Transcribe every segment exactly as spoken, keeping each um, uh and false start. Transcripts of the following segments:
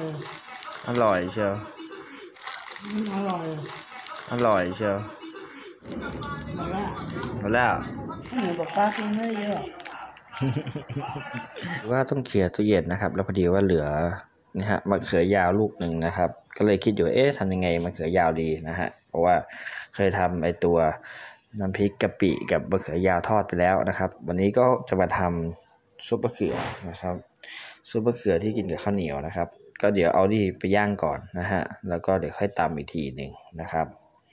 อร่อยเชียวอร่อยอร่อยเชียวหมดแล้วหมดแล้วหนูบอกป้ากินไม่เยอะว่าต้องเคลียร์ตู้เย็นนะครับแล้วพอดีว่าเหลือนะฮะมะเขือยาวลูกหนึ่งนะครับก็เลยคิดอยู่เอ๊ะทำยังไงมะเขือยาวดีนะฮะเพราะว่าเคยทำไอตัวน้ำพริกกะปิกับมะเขือยาวทอดไปแล้วนะครับวันนี้ก็จะมาทำซุปมะเขือนะครับซุปมะเขือที่กินกับข้าวเหนียวนะครับก็เดี๋ยวเอานี่ไปย่างก่อนนะฮะแล้วก็เดี๋ยวค่อยตำอีกทีหนึ่งนะครับ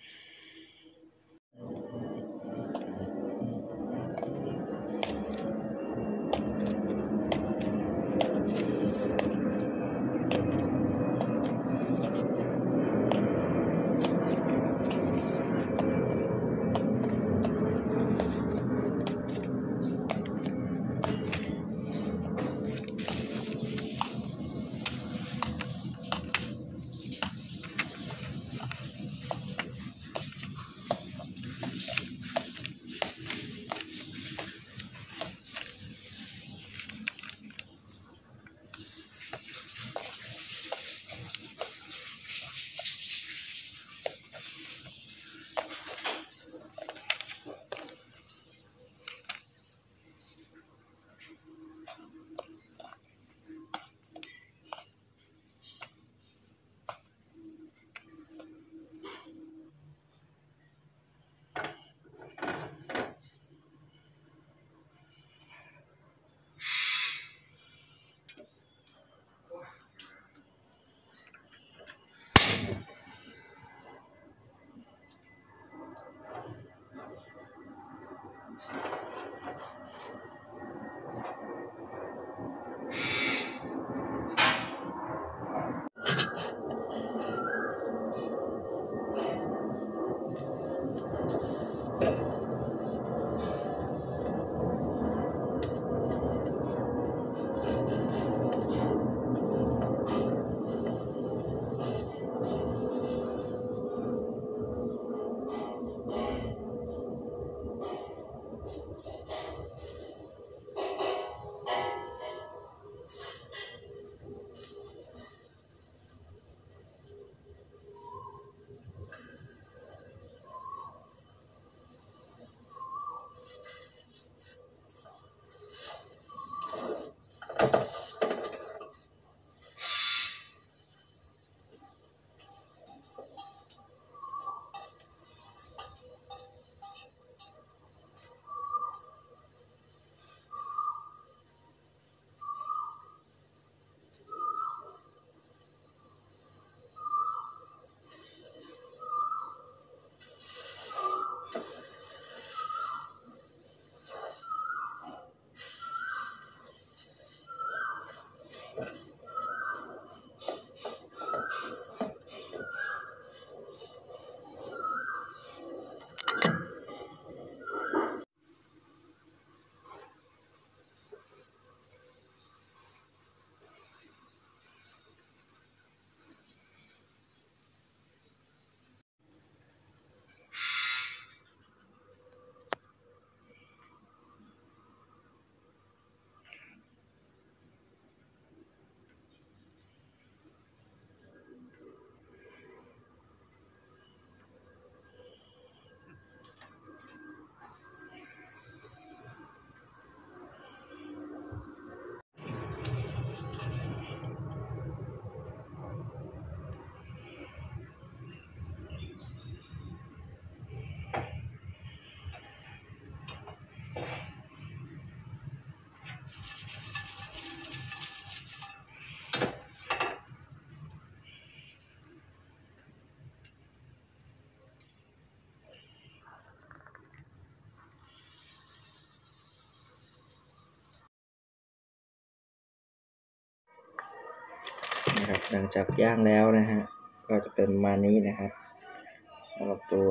นะครับหลังจากย่างแล้วนะฮะก็จะเป็นประมาณนี้นะครับสำหรับตัว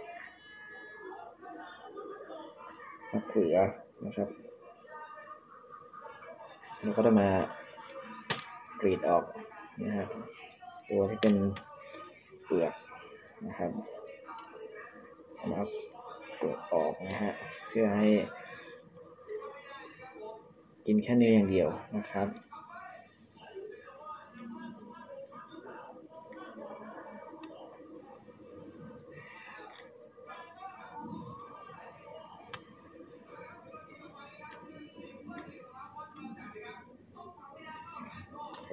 มะเขือนะครับแล้วก็จะมากรีดออกนะครับตัวที่เป็นเปลือกนะครับเอาเปลือกออกนะฮะเพื่อให้กินแค่เนื้ออย่างเดียวนะครับ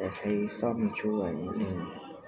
แต่ใช้ซ่อมช่วยนิดนึง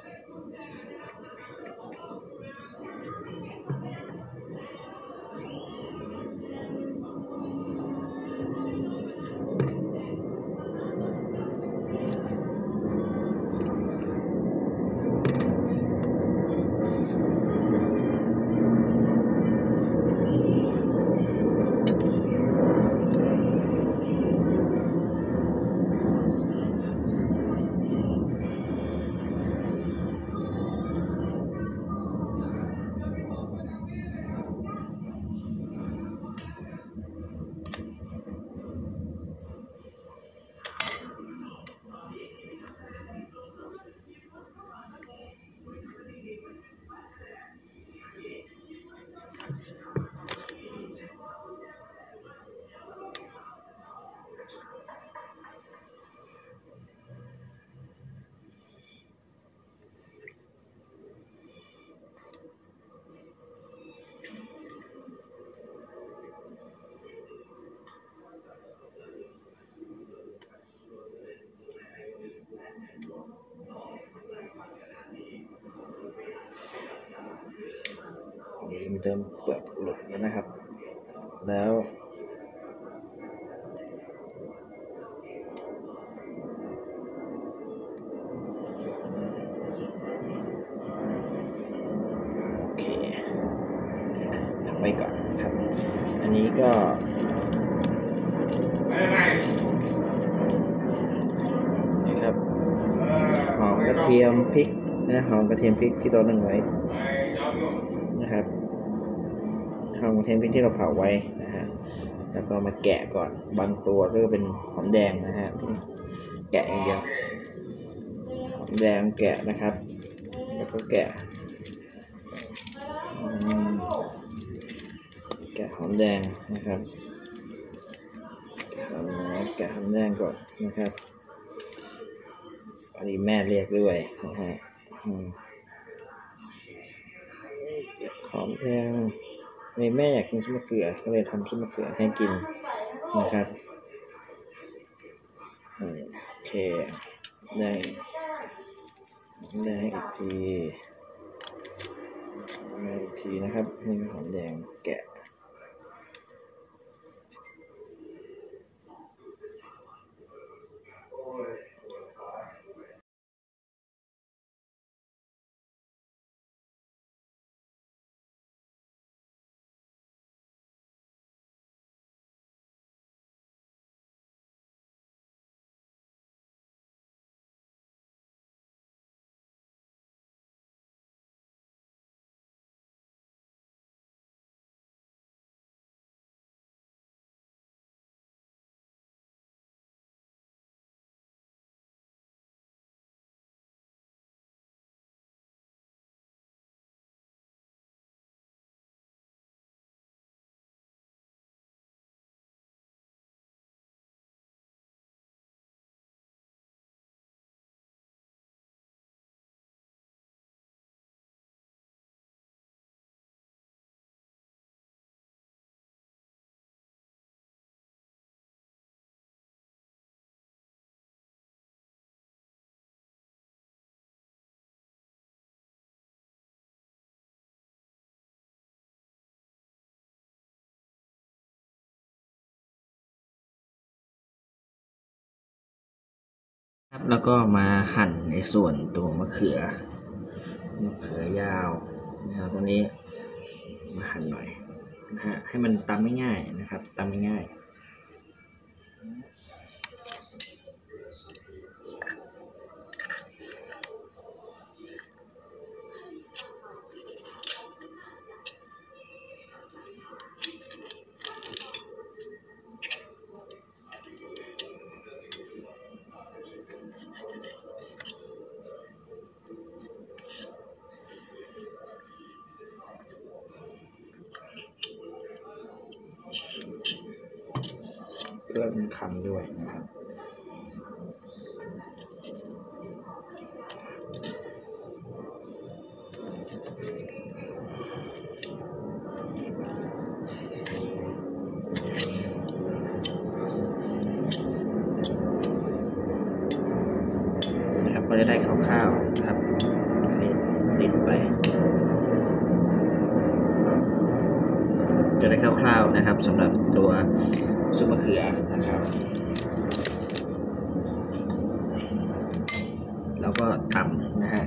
เริ่มเปลือกหลุดแล้วนะครับแล้วโอเคพักไว้ก่อนครับอันนี้ก็นี่ครับหอมกระเทียมพริกนะหอมกระเทียมพริกที่เรานึ่งไว้นะครับหอมกระเทียมพริกที่เราเผาไว้นะฮะแล้วก็มาแกะก่อนบางตัวก็เป็นหอมแดงนะฮะที่แกะอย่างเดียวหอมแดงแกะนะครับแล้วก็แกะแกะหอมแดงนะครับแกะหอมแดงก่อนนะครับอันนี้แม่เรียกด้วยนะฮะแกะหอมแดงนี่แม่อยากกินซุปมะเขือก็เลยทำซุปมะเขือให้กินนะครับโอเคได้ได้อีกทีได้อีกทีนะครับนี่หอมแดงแกะครับแล้วก็มาหั่นในส่วนตัวมะเขือมะเขือยาวนะครับตัวนี้มาหั่นหน่อยนะฮะให้มันตำง่ายๆนะครับตำง่ายเริ่มคำด้วยนะครับนะครับสำหรับตัวซุปมะเขือนะครับแล้วก็ตำนะฮะ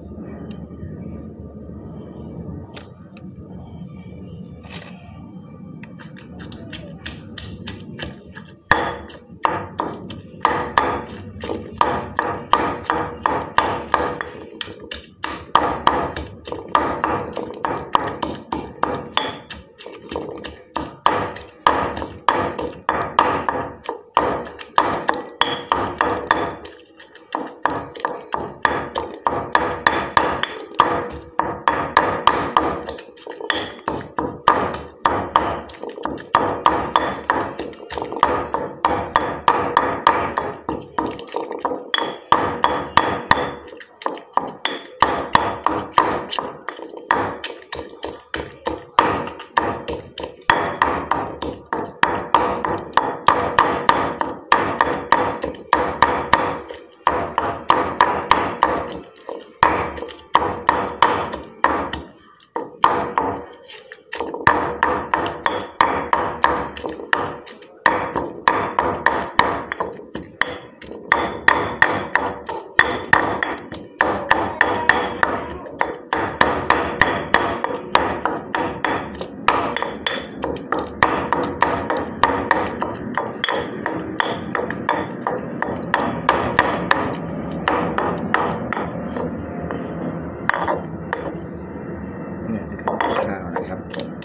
เนี่ยจะคือข้าวนะครับ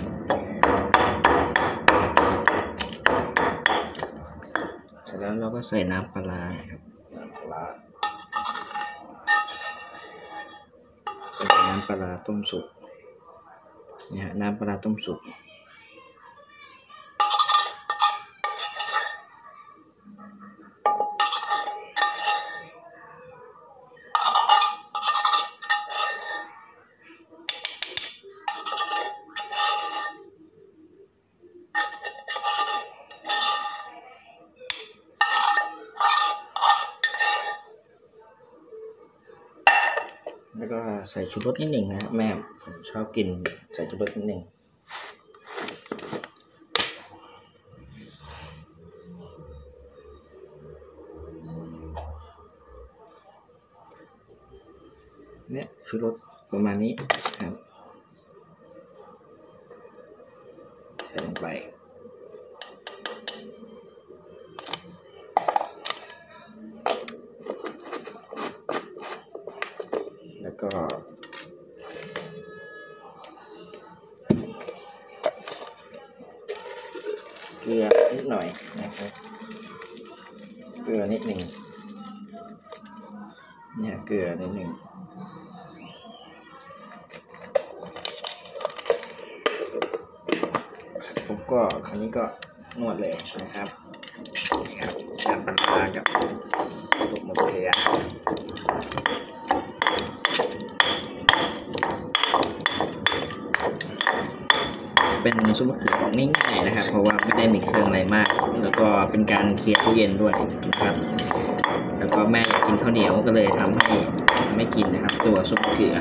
เสร็จแล้วเราก็ใส่น้ำปลาร้าครับน้ำปลาร้าเป็นน้ำปลาร้าต้มสุกเนี่ยน้ำปลาร้าต้มสุกแล้วก็ใส่ชูรสนิดหนึ่งนะแม่ผมชอบกินใส่ชูรสนิดหนึ่งเนี่ยชูรสประมาณนี้ครับใส่ลงไปแล้วก็เกลือนิดหน่อยนะครับเกลือนิดหนึ่งเนี่ยเกลือนิดหนึ่งผมก็คราวนี้ก็นวดเลยนะครับนี่ครับน้ำปลาร้ากับซุปมะเขือเป็นซุปมะเขือง่ายๆนะครับเพราะว่าไม่ได้มีเครื่องอะไรมากแล้วก็เป็นการเคลียร์ตู้เย็นด้วยนะครับแล้วก็แม่อยากกินข้าวเหนียวก็เลยทำให้ทำให้กินนะครับตัวซุปมะเขือ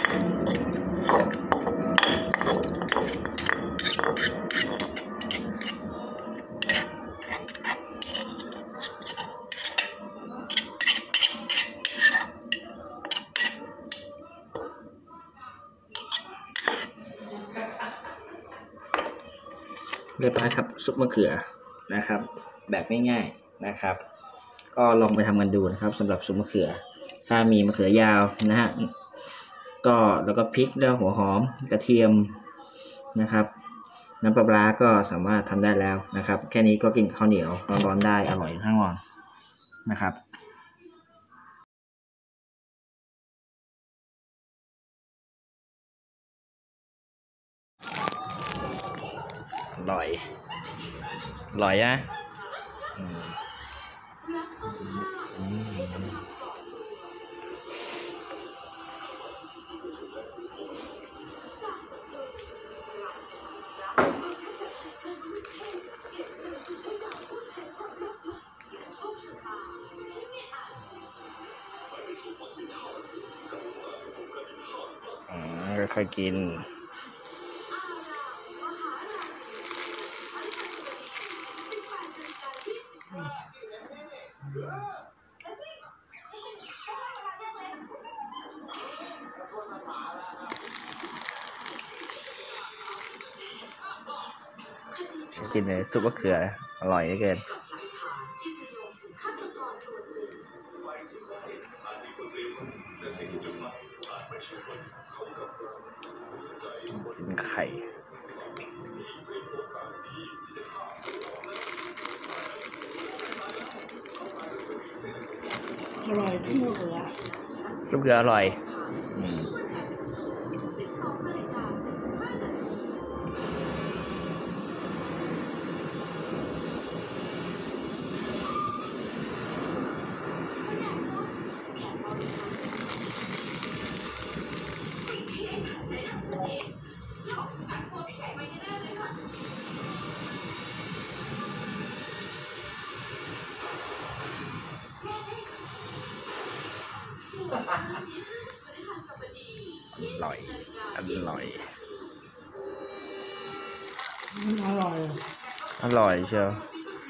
เรียบร้อยครับซุปมะเขือนะครับแบบง่ายๆนะครับก็ลองไปทำกันดูนะครับสำหรับซุปมะเขือถ้ามีมะเขือยาวนะฮะก็แล้วก็พริกแล้วหัวหอมกระเทียมนะครับน้ำปลาร้าก็สามารถทำได้แล้วนะครับแค่นี้ก็กินข้าวเหนียวร้อนๆได้อร่อยทั้งวันนะครับอร่อยอร่อยอ่ะค่อยๆกินกินเลยซุปมะเขืออร่อยเหลือเกินกินไข่อร่อยที่มะเขือซุปมะเขืออร่อยอืมอร่อยอร่อยอร่อยอร่อยเชียว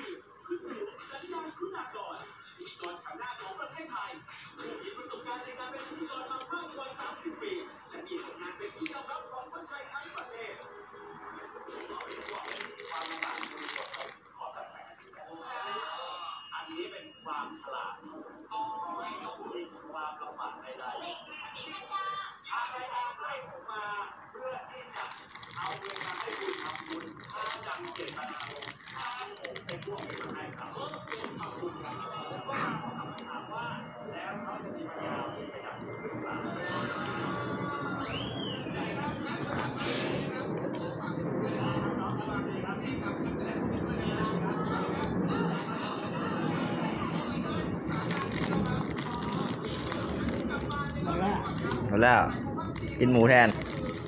หมดแล้วกินหมูแทน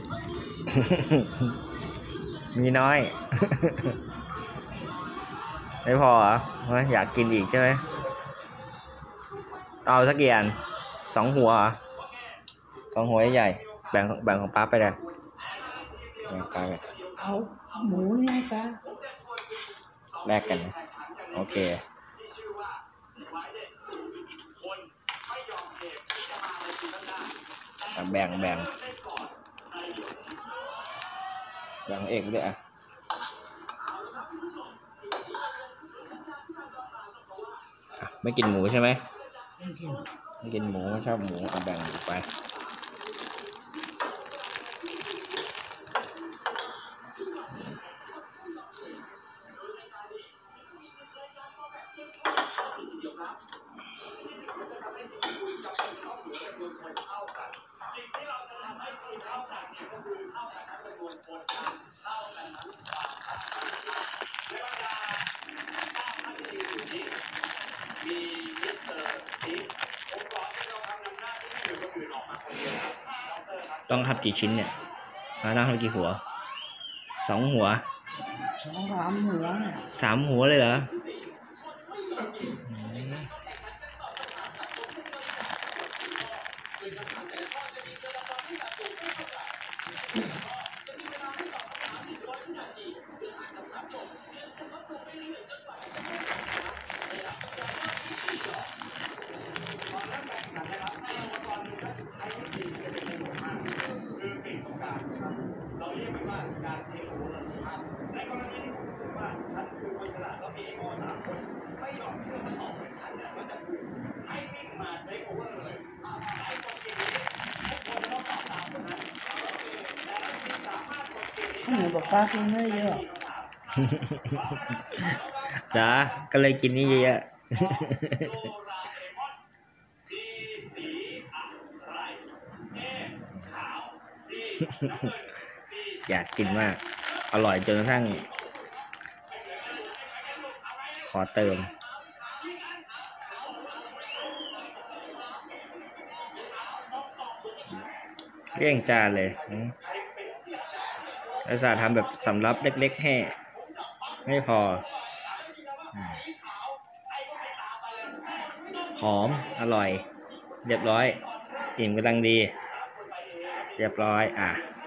มีน้อย ไม่พอเหรออยากกินอีกใช่ไหมเอาสักกี่อันสองหัวเหรอสองหัวใหญ่แบ่งแบ่งของป้าไปเลยแบ่งป้าไปเอาหมูนี่ป้าแลกกันโอเคแบ่งแบ่งแบ่งเอกด้วยอ่ะไม่กินหมูใช่ไหมไม่กินหมูไม่ชอบหมูเอาแบ่งไปต้องทำกี่ชิ้นเนี่ยต้องทำกี่หัวสองหัวสองสามหัวเนี่ยสามหัวเลยเหรอหนูบอกป้ากินไม่เยอะจ้าก็เลยกินนี่เยอะอยากกินมากอร่อยจนกระทั่งขอเติมเรี่ยงจานเลยอุตส่าห์ทำแบบสำรับเล็กๆให้ไม่พอหอมอร่อยเรียบร้อยอิ่มกำลังดีเรียบร้อยอ่ะ